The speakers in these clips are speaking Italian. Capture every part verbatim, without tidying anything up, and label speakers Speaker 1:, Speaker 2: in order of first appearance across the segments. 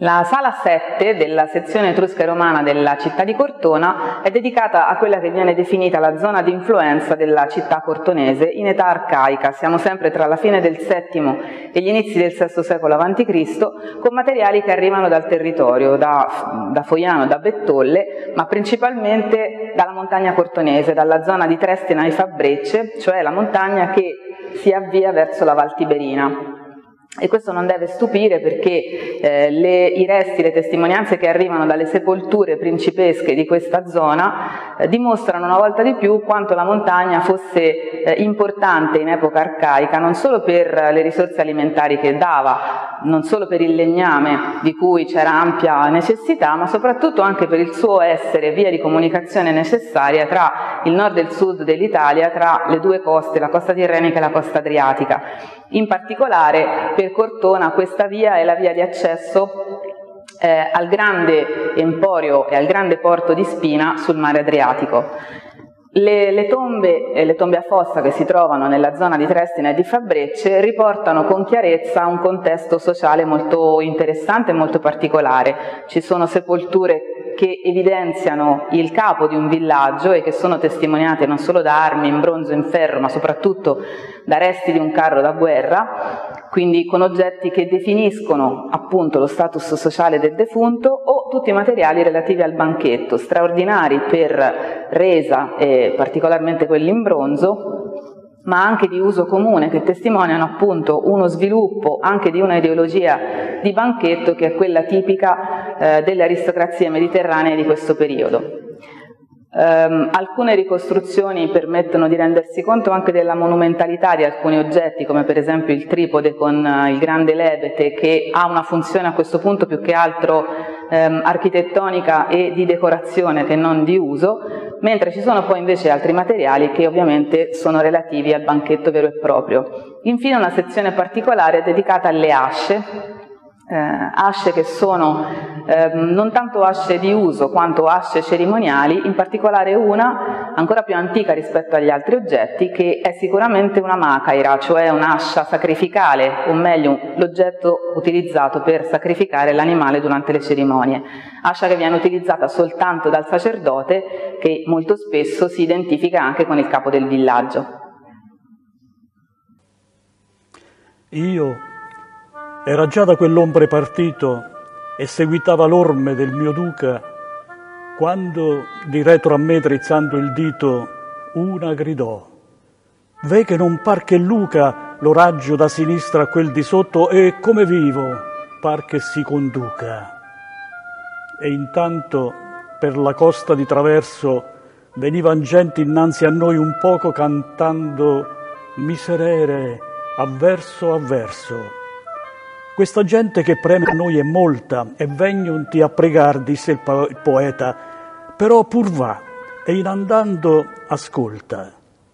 Speaker 1: La sala sette della sezione etrusca e romana della città di Cortona è dedicata a quella che viene definita la zona di influenza della città cortonese in età arcaica. Siamo sempre tra la fine del settimo e gli inizi del sesto secolo avanti Cristo, con materiali che arrivano dal territorio, da, da Foiano, da Bettolle, ma principalmente dalla montagna cortonese, dalla zona di Trestina ai Fabrecce, cioè la montagna che si avvia verso la Val Tiberina. E questo non deve stupire perché eh, le, i resti, le testimonianze che arrivano dalle sepolture principesche di questa zona eh, dimostrano una volta di più quanto la montagna fosse eh, importante in epoca arcaica, non solo per le risorse alimentari che dava, non solo per il legname di cui c'era ampia necessità, ma soprattutto anche per il suo essere via di comunicazione necessaria tra il nord e il sud dell'Italia, tra le due coste, la costa tirrenica e la costa adriatica. In particolare per Cortona questa via è la via di accesso eh, al grande emporio e al grande porto di Spina sul mare Adriatico. Le, le tombe e le tombe a fossa che si trovano nella zona di Trestina e di Fabrecce riportano con chiarezza un contesto sociale molto interessante e molto particolare. Ci sono sepolture che evidenziano il capo di un villaggio e che sono testimoniate non solo da armi in bronzo e in ferro, ma soprattutto da resti di un carro da guerra, quindi con oggetti che definiscono appunto lo status sociale del defunto, o tutti i materiali relativi al banchetto, straordinari per resa e particolarmente quelli in bronzo, ma anche di uso comune, che testimoniano appunto uno sviluppo anche di una ideologia di banchetto che è quella tipica eh, delle aristocrazie mediterranee di questo periodo. Um, alcune ricostruzioni permettono di rendersi conto anche della monumentalità di alcuni oggetti, come per esempio il tripode con uh, il grande lebete, che ha una funzione a questo punto più che altro um, architettonica e di decorazione che non di uso, mentre ci sono poi invece altri materiali che ovviamente sono relativi al banchetto vero e proprio. Infine una sezione particolare dedicata alle asce, Eh, asce che sono eh, non tanto asce di uso quanto asce cerimoniali, in particolare una ancora più antica rispetto agli altri oggetti, che è sicuramente una macaira, cioè un'ascia sacrificale, o meglio l'oggetto utilizzato per sacrificare l'animale durante le cerimonie, ascia che viene utilizzata soltanto dal sacerdote, che molto spesso si identifica anche con il capo del villaggio.
Speaker 2: Io era già da quell'ombre partito e seguitava l'orme del mio duca, quando di retro a me drizzando il dito una gridò: «Ve che non par che Luca lo raggio da sinistra a quel di sotto e come vivo par che si conduca». E intanto per la costa di traverso venivan gente innanzi a noi un poco cantando miserere a verso a verso. Questa gente che preme a noi è molta, e vegnonti a pregar, disse il, po- il poeta, però pur va, e in andando ascolta.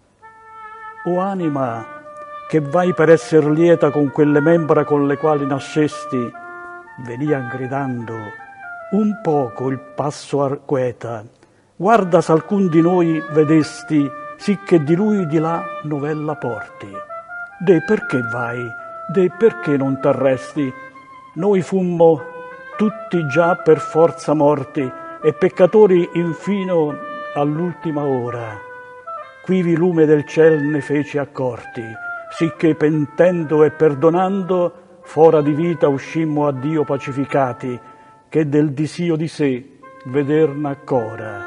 Speaker 2: O anima, che vai per esser lieta con quelle membra con le quali nascesti, venian gridando, un poco il passo arqueta, guarda s'alcun di noi vedesti, sicché di lui di là novella porti. De perché vai? De perché non t'arresti? Noi fummo tutti già per forza morti e peccatori infino all'ultima ora. Quivi lume del ciel ne fece accorti, sicché pentendo e perdonando fora di vita uscimmo a Dio pacificati, che del disio di sé veder n'accora.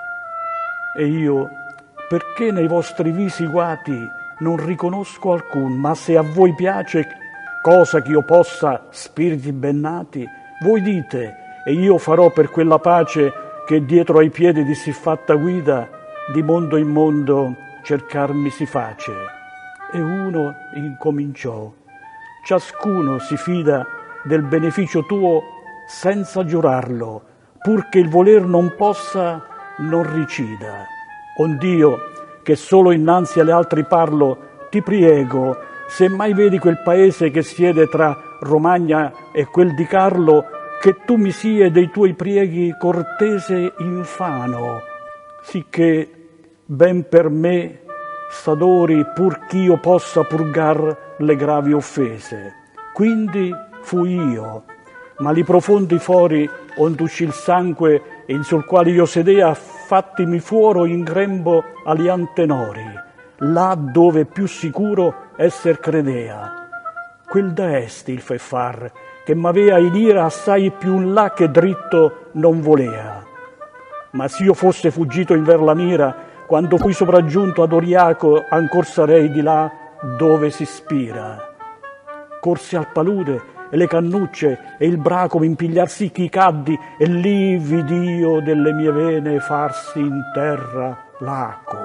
Speaker 2: E io, perché nei vostri visi guati non riconosco alcun, ma se a voi piace cosa che io possa, spiriti bennati, voi dite, e io farò per quella pace che dietro ai piedi di siffatta guida di mondo in mondo cercarmi si face. E uno incominciò: ciascuno si fida del beneficio tuo senza giurarlo, pur che il voler non possa, non ricida. Ond'io, che solo innanzi alle altri parlo, ti priego, se mai vedi quel paese che siede tra Romagna e quel di Carlo, che tu mi sia dei tuoi prieghi cortese infano, sicché ben per me s'adori pur ch'io possa purgar le gravi offese. Quindi fui io, ma li profondi fori onde uscì il sangue in sul quale io sedea, fattimi fuoro in grembo ali antenori, là dove più sicuro esser credea. Quel da est il fe far, che m'avea in ira assai più in là che dritto non volea. Ma s'io fosse fuggito inver la mira, quando fui sopraggiunto ad Oriaco, ancor sarei di là dove si spira. Corsi al palude e le cannucce e il braco m'impigliarsi chi caddi, e lì vid'io delle mie vene farsi in terra laco.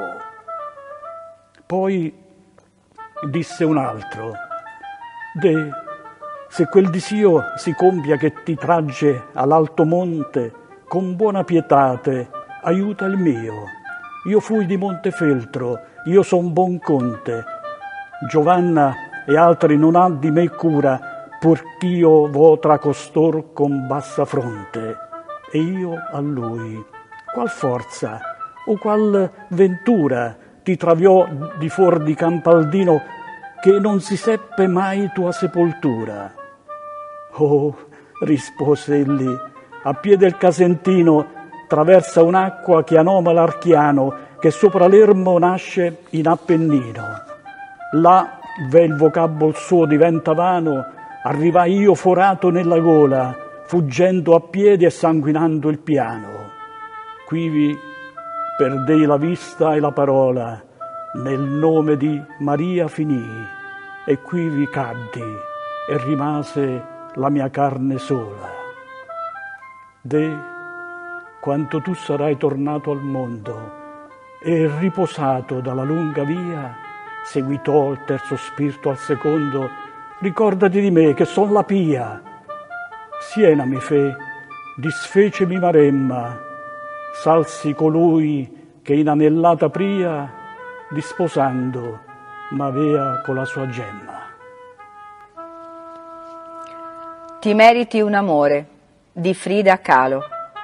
Speaker 2: Poi disse un altro: De, se quel disio si compia che ti tragge all'alto monte, con buona pietate aiuta il mio. Io fui di Montefeltro, io son buon conte. Giovanna e altri non han di me cura, purch'io vo tra costor con bassa fronte, e io a lui. Qual forza o qual ventura ti traviò di fuor di Campaldino, che non si seppe mai tua sepoltura? Oh, rispose egli, a piede del Casentino traversa un'acqua che anoma l'Archiano, che sopra l'ermo nasce in Appennino. Là, ve il vocabol suo diventa vano, arrivai io forato nella gola, fuggendo a piedi e sanguinando il piano. Quivi perdei la vista e la parola, nel nome di Maria finii, e quivi caddi e rimase la mia carne sola. De, quanto tu sarai tornato al mondo e riposato dalla lunga via, seguitò il terzo spirito al secondo, ricordati di me che son la pia. Siena mi fe, disfecemi Maremma, salsi colui che in anellata pria, disposando m'avea con la sua gemma.
Speaker 3: Ti meriti un amore di Frida Kahlo.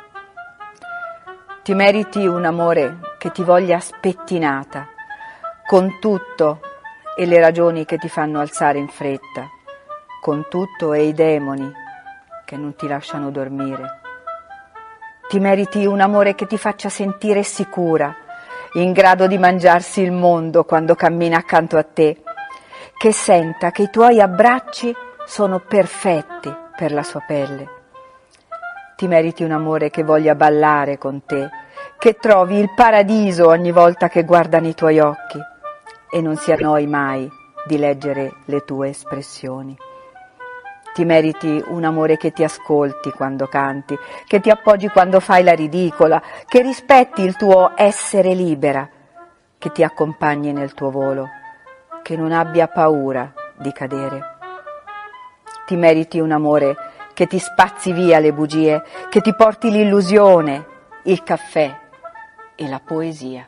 Speaker 3: Ti meriti un amore che ti voglia spettinata, con tutto e le ragioni che ti fanno alzare in fretta, con tutto e i demoni che non ti lasciano dormire. Ti meriti un amore che ti faccia sentire sicura, in grado di mangiarsi il mondo quando cammina accanto a te, che senta che i tuoi abbracci sono perfetti per la sua pelle. Ti meriti un amore che voglia ballare con te, che trovi il paradiso ogni volta che guarda nei tuoi occhi e non si annoi mai di leggere le tue espressioni. Ti meriti un amore che ti ascolti quando canti, che ti appoggi quando fai la ridicola, che rispetti il tuo essere libera, che ti accompagni nel tuo volo, che non abbia paura di cadere. Ti meriti un amore che ti spazzi via le bugie, che ti porti l'illusione, il caffè e la poesia.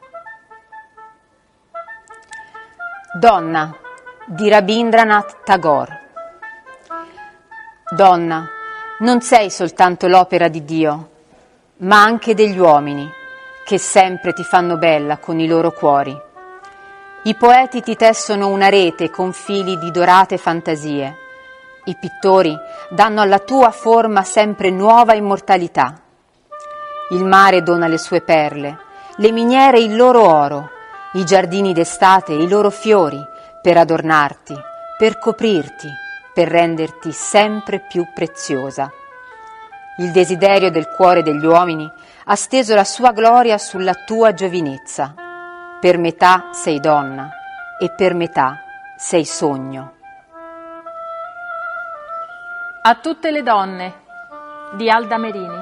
Speaker 4: Donna di Rabindranath Tagore. Donna, non sei soltanto l'opera di Dio, ma anche degli uomini, che sempre ti fanno bella con i loro cuori. I poeti ti tessono una rete con fili di dorate fantasie. I pittori danno alla tua forma sempre nuova immortalità. Il mare dona le sue perle, le miniere il loro oro, i giardini d'estate i loro fiori, per adornarti, per coprirti, per renderti sempre più preziosa. Il desiderio del cuore degli uomini ha steso la sua gloria sulla tua giovinezza. Per metà sei donna e per metà sei sogno.
Speaker 5: A tutte le donne di Alda Merini.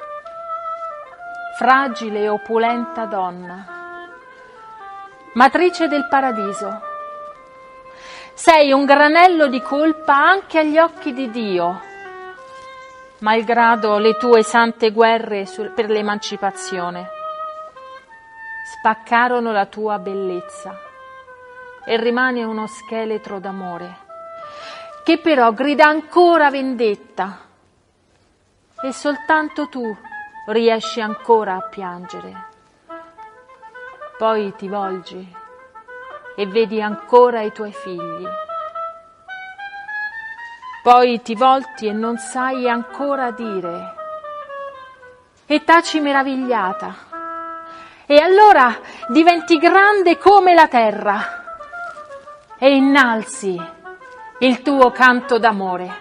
Speaker 5: Fragile e opulenta donna, matrice del paradiso, sei un granello di colpa anche agli occhi di Dio, malgrado le tue sante guerre per l'emancipazione. Spaccarono la tua bellezza e rimane uno scheletro d'amore, che però grida ancora vendetta, e soltanto tu riesci ancora a piangere. Poi ti volgi e vedi ancora i tuoi figli. Poi ti volti e non sai ancora dire, e taci meravigliata, e allora diventi grande come la terra e innalzi il tuo canto d'amore.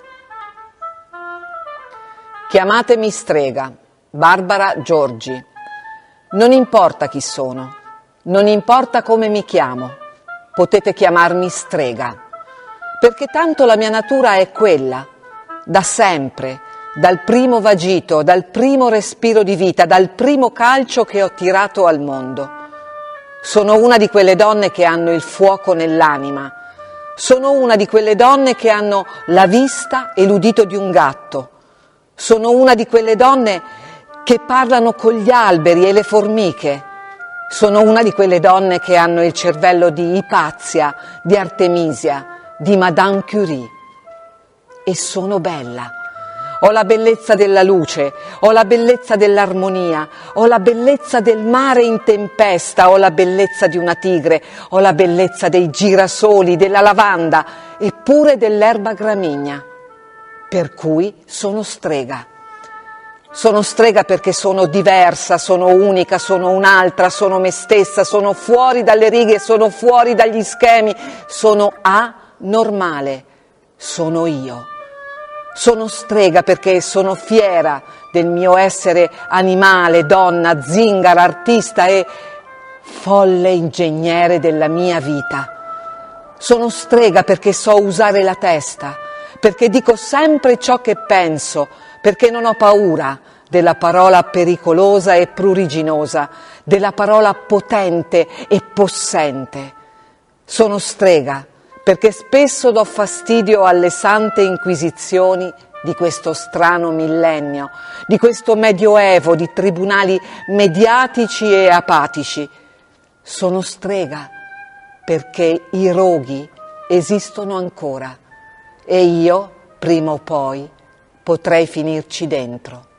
Speaker 6: Chiamatemi strega, Barbara Giorgi. Non importa chi sono, non importa come mi chiamo, potete chiamarmi strega, perché tanto la mia natura è quella, da sempre, dal primo vagito, dal primo respiro di vita, dal primo calcio che ho tirato al mondo. Sono una di quelle donne che hanno il fuoco nell'anima, sono una di quelle donne che hanno la vista e l'udito di un gatto, sono una di quelle donne che parlano con gli alberi e le formiche, sono una di quelle donne che hanno il cervello di Ipazia, di Artemisia, di Madame Curie. E sono bella. Ho la bellezza della luce, ho la bellezza dell'armonia, ho la bellezza del mare in tempesta, ho la bellezza di una tigre, ho la bellezza dei girasoli, della lavanda e pure dell'erba gramigna. Per cui sono strega. Sono strega perché sono diversa, sono unica, sono un'altra, sono me stessa, sono fuori dalle righe, sono fuori dagli schemi, sono anormale, sono io. Sono strega perché sono fiera del mio essere animale, donna, zingara, artista e folle ingegnere della mia vita. Sono strega perché so usare la testa, perché dico sempre ciò che penso, perché non ho paura della parola pericolosa e pruriginosa, della parola potente e possente. Sono strega perché spesso do fastidio alle sante inquisizioni di questo strano millennio, di questo medioevo di tribunali mediatici e apatici. Sono strega perché i roghi esistono ancora e io, prima o poi, potrei finirci dentro.